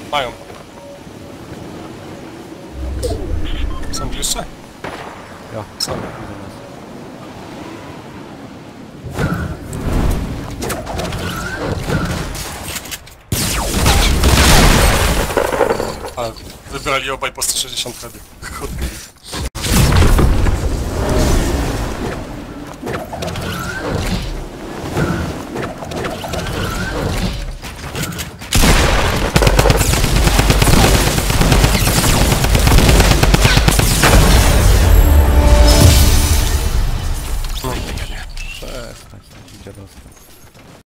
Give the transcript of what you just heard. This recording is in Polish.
Mają. Są jeszcze? Ja. Są. A wybrali obaj po 160 wtedy. Kurde.